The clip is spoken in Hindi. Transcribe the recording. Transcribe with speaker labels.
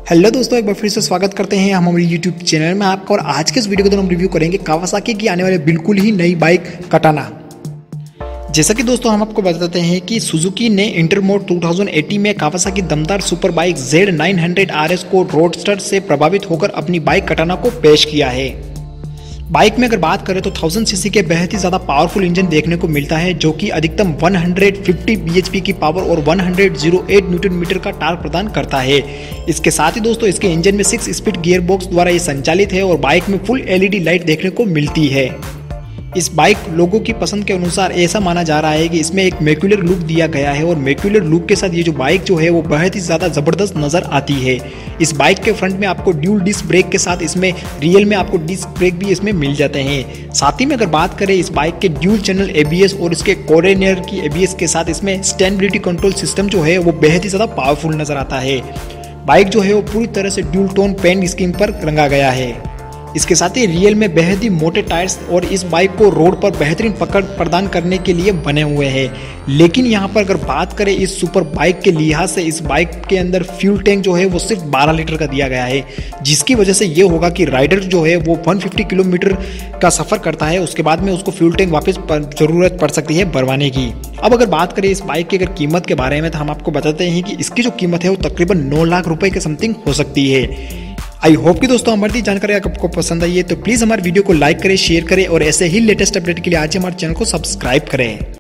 Speaker 1: हेलो दोस्तों, एक बार फिर से स्वागत करते हैं हम हमारे यूट्यूब चैनल में आपका। और आज के इस वीडियो के दौरान हम रिव्यू करेंगे कावासाकी की आने वाले बिल्कुल ही नई बाइक कटाना। जैसा कि दोस्तों हम आपको बताते हैं कि सुजुकी ने इंटरमोड 2080 में कावासाकी दमदार सुपर बाइक Z900 RS को रोडस्टर से प्रभावित होकर अपनी बाइक कटाना को पेश किया है। बाइक में अगर बात करें तो 1000 सीसी के बेहद ही ज़्यादा पावरफुल इंजन देखने को मिलता है, जो कि अधिकतम 150 bhp की पावर और 108 न्यूटन मीटर का टार्क प्रदान करता है। इसके साथ ही दोस्तों इसके इंजन में 6 स्पीड गियरबॉक्स द्वारा ये संचालित है और बाइक में फुल LED लाइट देखने को मिलती है। इस बाइक लोगों की पसंद के अनुसार ऐसा माना जा रहा है कि इसमें एक मैक्युलर लुक दिया गया है और मैक्युलर लुक के साथ ये जो बाइक जो है वो बहुत ही ज़्यादा ज़बरदस्त नज़र आती है। इस बाइक के फ्रंट में आपको ड्यूल डिस्क ब्रेक के साथ इसमें रियल में आपको डिस्क ब्रेक भी इसमें मिल जाते हैं। साथ ही में अगर बात करें इस बाइक के ड्यूल चैनल ABS और इसके कोरेनियर की ABS के साथ इसमें स्टैंडेबिलिटी कंट्रोल सिस्टम जो है वो बेहद ही ज़्यादा पावरफुल नज़र आता है। बाइक जो है वो पूरी तरह से ड्यूल टोन पेंट स्कीम पर रंगा गया है। इसके साथ ही रियल में बेहद ही मोटे टायर्स और इस बाइक को रोड पर बेहतरीन पकड़ प्रदान करने के लिए बने हुए हैं। लेकिन यहाँ पर अगर बात करें इस सुपर बाइक के लिहाज से इस बाइक के अंदर फ्यूल टैंक जो है वो सिर्फ 12 लीटर का दिया गया है, जिसकी वजह से ये होगा कि राइडर जो है वो 150 किलोमीटर का सफ़र करता है, उसके बाद में उसको फ्यूल टैंक वापस ज़रूरत पड़ सकती है भरवाने की। अब अगर बात करें इस बाइक की अगर कीमत के बारे में तो हम आपको बताते हैं कि इसकी जो कीमत है वो तकरीबन 9 लाख रुपए के समथिंग हो सकती है। आई होप कि दोस्तों हमारी जानकारी आपको पसंद आई है तो प्लीज़ हमारे वीडियो को लाइक करें, शेयर करें और ऐसे ही लेटेस्ट अपडेट के लिए आज हमारे चैनल को सब्सक्राइब करें।